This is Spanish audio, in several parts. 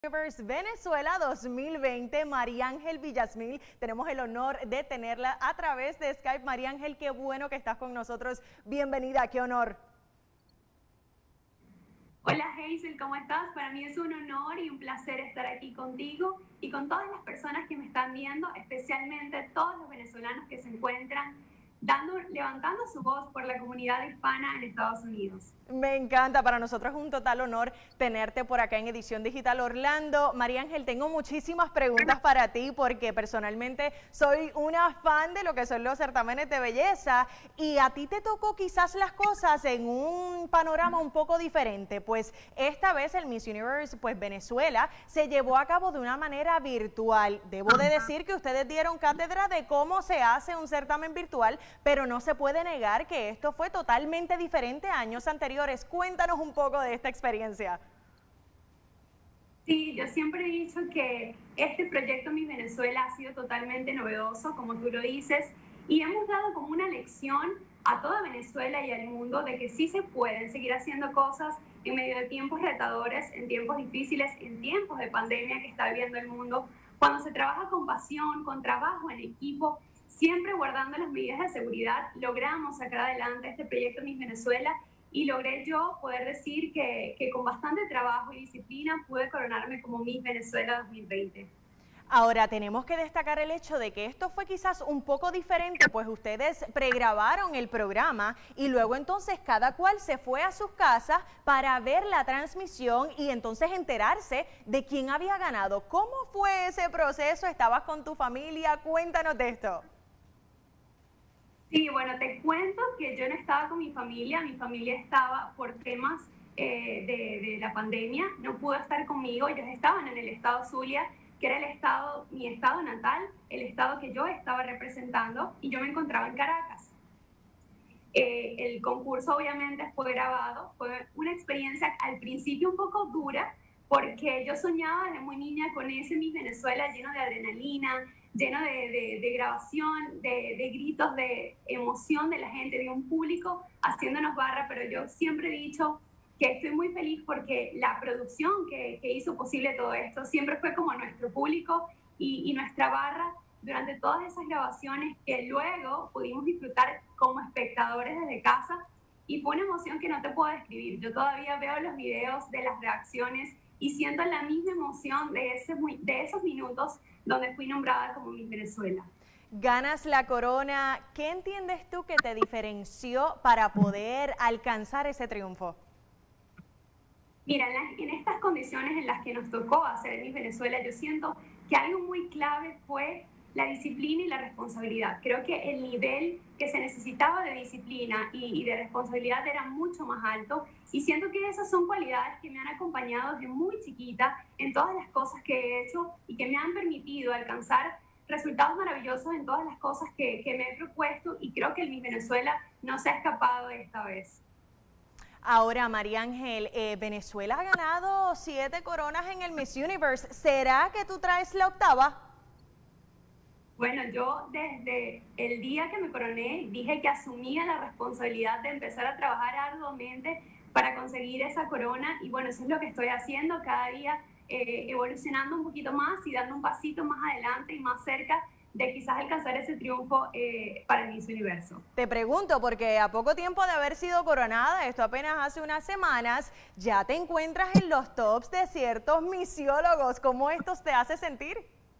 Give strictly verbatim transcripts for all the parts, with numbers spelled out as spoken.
Universe Venezuela dos mil veinte, María Ángel Villasmil. Tenemos el honor de tenerla a través de Skype. María Ángel, qué bueno que estás con nosotros. Bienvenida, qué honor. Hola Hazel, ¿cómo estás? Para mí es un honor y un placer estar aquí contigo y con todas las personas que me están viendo, especialmente todos los venezolanos que se encuentran dando, levantando su voz por la comunidad hispana en Estados Unidos. Me encanta, para nosotros es un total honor tenerte por acá en Edición Digital Orlando. María Ángel, tengo muchísimas preguntas para ti porque personalmente soy una fan de lo que son los certámenes de belleza y a ti te tocó quizás las cosas en un panorama un poco diferente, pues esta vez el Miss Universe pues Venezuela se llevó a cabo de una manera virtual. Debo de decir que ustedes dieron cátedra de cómo se hace un certamen virtual, pero no se puede negar que esto fue totalmente diferente a años anteriores. Cuéntanos un poco de esta experiencia. Sí, yo siempre he dicho que este proyecto Mi Venezuela ha sido totalmente novedoso, como tú lo dices, y hemos dado como una lección a toda Venezuela y al mundo de que sí se pueden seguir haciendo cosas en medio de tiempos retadores, en tiempos difíciles, en tiempos de pandemia que está viviendo el mundo, cuando se trabaja con pasión, con trabajo en equipo, siempre guardando las medidas de seguridad, logramos sacar adelante este proyecto Mi Venezuela. Y logré yo poder decir que, que con bastante trabajo y disciplina pude coronarme como Miss Venezuela dos mil veinte. Ahora, tenemos que destacar el hecho de que esto fue quizás un poco diferente, pues ustedes pregrabaron el programa y luego entonces cada cual se fue a sus casas para ver la transmisión y entonces enterarse de quién había ganado. ¿Cómo fue ese proceso? ¿Estabas con tu familia? Cuéntanos de esto. Sí, bueno, te cuento que yo no estaba con mi familia, mi familia estaba por temas eh, de, de la pandemia, no pudo estar conmigo, ellos estaban en el estado Zulia, que era el estado, mi estado natal, el estado que yo estaba representando, y yo me encontraba en Caracas. Eh, el concurso obviamente fue grabado, fue una experiencia al principio un poco dura, porque yo soñaba desde muy niña con ese Miss Venezuela lleno de adrenalina, lleno de, de, de grabación, de, de gritos, de emoción de la gente, de un público haciéndonos barra, pero yo siempre he dicho que estoy muy feliz porque la producción que, que hizo posible todo esto siempre fue como nuestro público y, y nuestra barra durante todas esas grabaciones que luego pudimos disfrutar como espectadores desde casa y fue una emoción que no te puedo describir. Yo todavía veo los videos de las reacciones y siento la misma emoción de, ese, de esos minutos donde fui nombrada como Miss Venezuela. Ganas la corona. ¿Qué entiendes tú que te diferenció para poder alcanzar ese triunfo? Mira, en, las, en estas condiciones en las que nos tocó hacer Miss Venezuela, yo siento que algo muy clave fue la disciplina y la responsabilidad. Creo que el nivel que se necesitaba de disciplina y, y de responsabilidad era mucho más alto y siento que esas son cualidades que me han acompañado desde muy chiquita en todas las cosas que he hecho y que me han permitido alcanzar resultados maravillosos en todas las cosas que, que me he propuesto y creo que el Miss Venezuela no se ha escapado de esta vez. Ahora, María Ángel, eh, Venezuela ha ganado siete coronas en el Miss Universe. ¿Será que tú traes la octava? Bueno, yo desde el día que me coroné dije que asumía la responsabilidad de empezar a trabajar arduamente para conseguir esa corona y bueno, eso es lo que estoy haciendo cada día, eh, evolucionando un poquito más y dando un pasito más adelante y más cerca de quizás alcanzar ese triunfo eh, para el Miss Universo. Te pregunto, porque a poco tiempo de haber sido coronada, esto apenas hace unas semanas, ya te encuentras en los tops de ciertos misiólogos. ¿Cómo esto te hace sentir?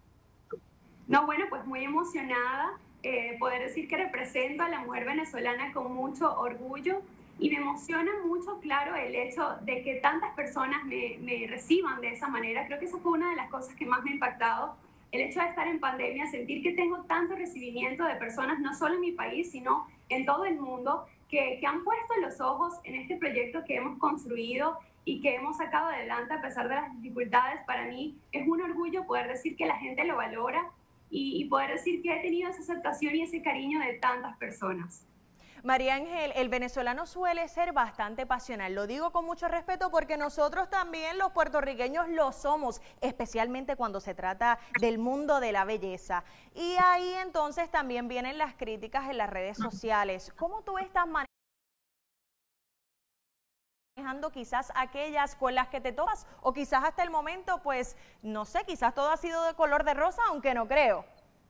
No, bueno, pues muy emocionada, eh, poder decir que represento a la mujer venezolana con mucho orgullo y me emociona mucho, claro, el hecho de que tantas personas me, me reciban de esa manera. Creo que esa fue una de las cosas que más me ha impactado, el hecho de estar en pandemia, sentir que tengo tanto recibimiento de personas, no solo en mi país, sino en todo el mundo, que, que han puesto los ojos en este proyecto que hemos construido y que hemos sacado adelante a pesar de las dificultades. Para mí es un orgullo poder decir que la gente lo valora y, y poder decir que he tenido esa aceptación y ese cariño de tantas personas. María Ángel, el venezolano suele ser bastante pasional, lo digo con mucho respeto porque nosotros también los puertorriqueños lo somos, especialmente cuando se trata del mundo de la belleza. Y ahí entonces también vienen las críticas en las redes sociales. ¿Cómo tú estás manejando? manejando quizás aquellas con las que te topas, o quizás hasta el momento, pues, no sé, quizás todo ha sido de color de rosa, aunque no creo.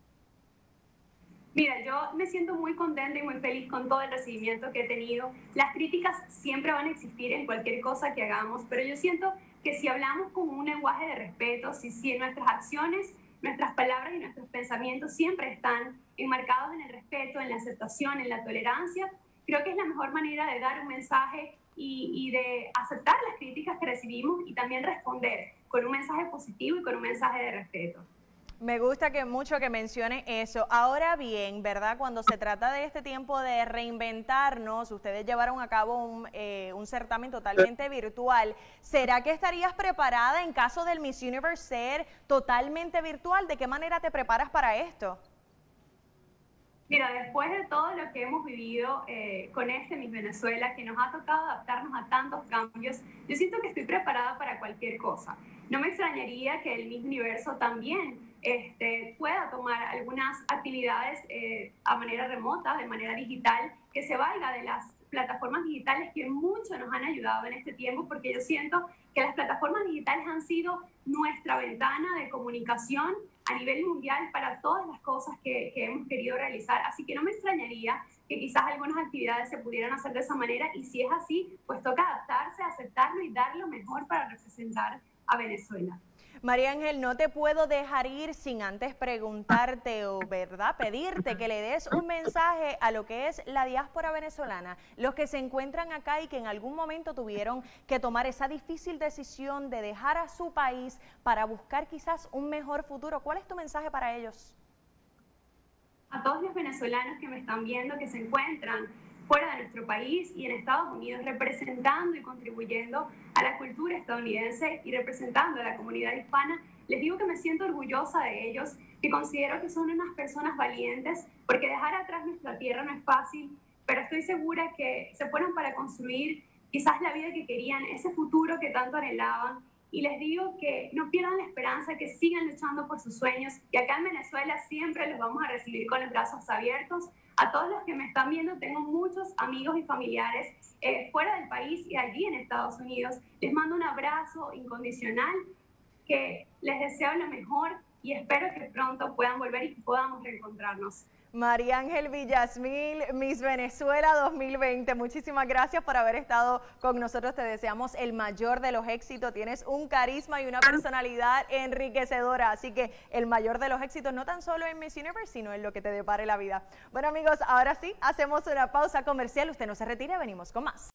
Mira, yo me siento muy contenta y muy feliz con todo el recibimiento que he tenido. Las críticas siempre van a existir en cualquier cosa que hagamos, pero yo siento que si hablamos con un lenguaje de respeto, si, si nuestras acciones, nuestras palabras y nuestros pensamientos siempre están enmarcados en el respeto, en la aceptación, en la tolerancia, creo que es la mejor manera de dar un mensaje y, y de aceptar las críticas que recibimos y también responder con un mensaje positivo y con un mensaje de respeto. Me gusta que mucho que mencione eso. Ahora bien, ¿verdad? Cuando se trata de este tiempo de reinventarnos, ustedes llevaron a cabo un, eh, un certamen totalmente virtual. ¿Será que estarías preparada en caso del Miss Universe ser totalmente virtual? ¿De qué manera te preparas para esto? Mira, después de todo lo que hemos vivido eh, con este Miss Venezuela, que nos ha tocado adaptarnos a tantos cambios, yo siento que estoy preparada para cualquier cosa. No me extrañaría que el Miss Universo también este, pueda tomar algunas actividades eh, a manera remota, de manera digital, que se valga de las plataformas digitales que mucho nos han ayudado en este tiempo, porque yo siento que las plataformas digitales han sido nuestra ventana de comunicación a nivel mundial para todas las cosas que, que hemos querido realizar. Así que no me extrañaría que quizás algunas actividades se pudieran hacer de esa manera, y si es así, pues toca adaptarse, aceptarlo y dar lo mejor para representar a Venezuela. María Ángel, no te puedo dejar ir sin antes preguntarte o, ¿verdad?, pedirte que le des un mensaje a lo que es la diáspora venezolana, los que se encuentran acá y que en algún momento tuvieron que tomar esa difícil decisión de dejar a su país para buscar quizás un mejor futuro. ¿Cuál es tu mensaje para ellos? A todos los venezolanos que me están viendo, que se encuentran fuera de nuestro país y en Estados Unidos, representando y contribuyendo a la cultura estadounidense y representando a la comunidad hispana, les digo que me siento orgullosa de ellos, que considero que son unas personas valientes, porque dejar atrás nuestra tierra no es fácil, pero estoy segura que se fueron para construir quizás la vida que querían, ese futuro que tanto anhelaban. Y les digo que no pierdan la esperanza, que sigan luchando por sus sueños, y acá en Venezuela siempre los vamos a recibir con los brazos abiertos. A todos los que me están viendo, tengo muchos amigos y familiares eh, fuera del país y allí en Estados Unidos. Les mando un abrazo incondicional, que les deseo lo mejor y espero que pronto puedan volver y que podamos reencontrarnos. María Ángel Villasmil, Miss Venezuela dos mil veinte, muchísimas gracias por haber estado con nosotros, te deseamos el mayor de los éxitos, tienes un carisma y una personalidad enriquecedora, así que el mayor de los éxitos no tan solo en Miss Universe, sino en lo que te depare la vida. Bueno amigos, ahora sí, hacemos una pausa comercial, usted no se retire, venimos con más.